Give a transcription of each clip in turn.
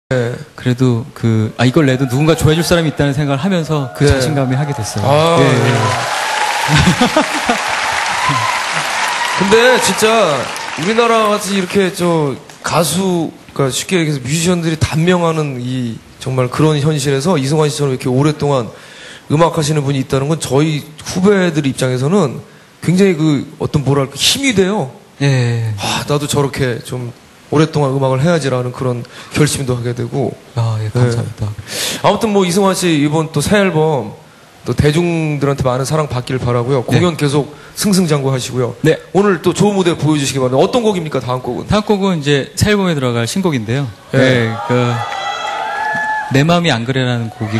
네. 그래도 이걸 내도 누군가 좋아해줄 사람이 있다는 생각을 하면서 그 자신감이 하게 됐어요. 아, 예, 예. 근데 진짜 우리나라 같이 이렇게 가수가 쉽게 얘기해서 뮤지션들이 단명하는 이 정말 그런 현실에서 이승환 씨처럼 이렇게 오랫동안 음악 하시는 분이 있다는 건 저희 후배들 입장에서는 굉장히 어떤 뭐랄까 힘이 돼요. 예. 나도 저렇게 좀 오랫동안 음악을 해야지라는 그런 결심도 하게 되고. 예, 감사합니다. 아무튼 뭐 이승환 씨 이번 또 새 앨범 또 대중들한테 많은 사랑 받길 바라고요. 공연 계속 승승장구하시고요. 네. 오늘 또 좋은 무대 보여주시기 바랍니다. 어떤 곡입니까? 다음 곡은? 다음 곡은 이제 새 앨범에 들어갈 신곡인데요. 내 마음이 안 그래라는 곡이고,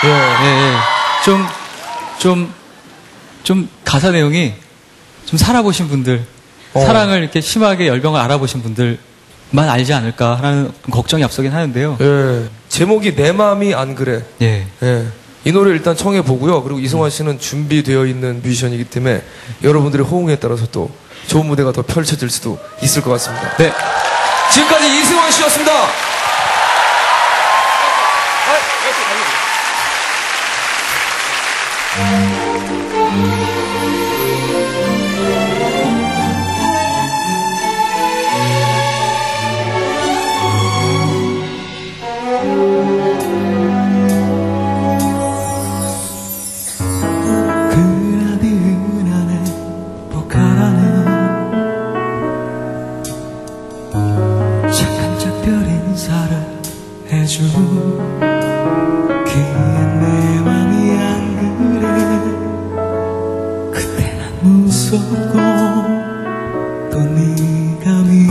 좀 가사 내용이 좀 살아보신 분들, 사랑을 이렇게 심하게 열병을 알아보신 분들만 알지 않을까 하는 걱정이 앞서긴 하는데요. 제목이 내 마음이 안 그래. 이 노래 일단 청해 보고요. 그리고 이승환 씨는 준비되어 있는 뮤지션이기 때문에 여러분들의 호응에 따라서 또 좋은 무대가 더 펼쳐질 수도 있을 것 같습니다. 네. 지금까지 이승환 씨였습니다. 내 맘이 안 그래. 그때 난 무섭고 또 네가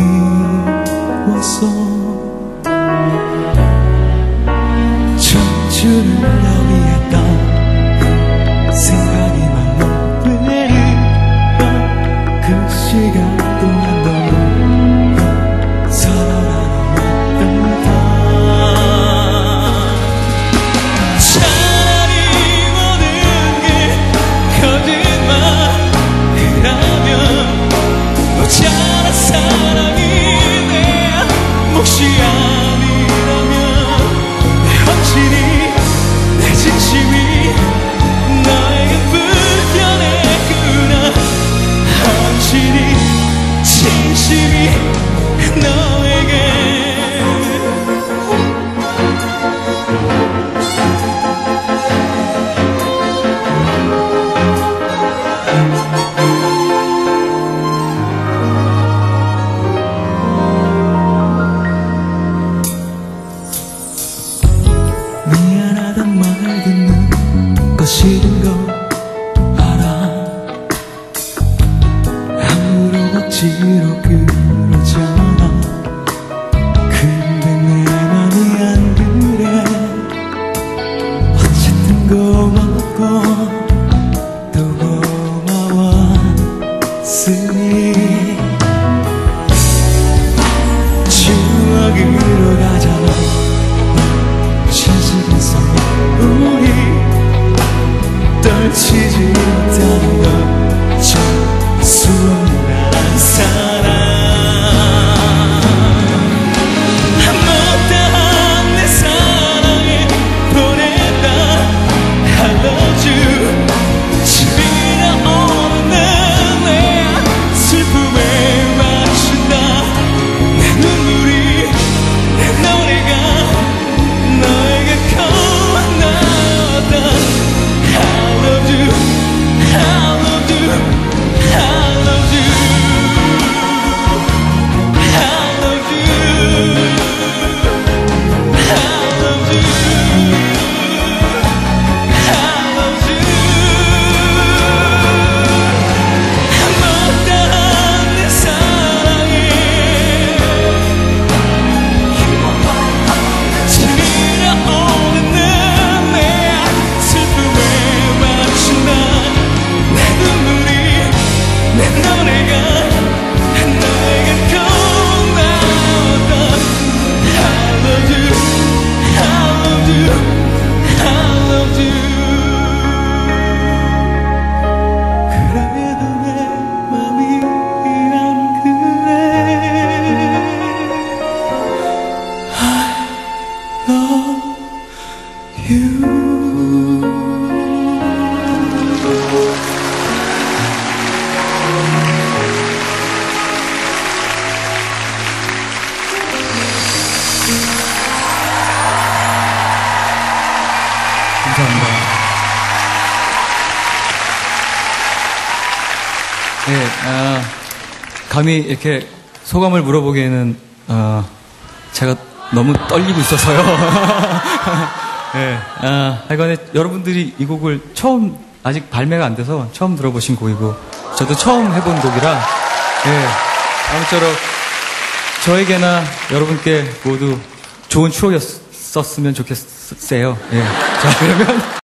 미웠어. 청춘을 너위했던 생각이 맘먹네. 그 시간 동안 너 서로 차라리 모든 게 거짓말이라면 감사합니다. 네, 감히 이렇게 소감을 물어보기에는, 제가 너무 떨리고 있어서요. 네, 하여간에 여러분들이 이 곡을 아직 발매가 안 돼서 처음 들어보신 곡이고, 저도 처음 해본 곡이라, 네, 아무쪼록 저에게나 여러분께 모두 좋은 추억이었었으면 좋겠어요. 예. 자, 그러면.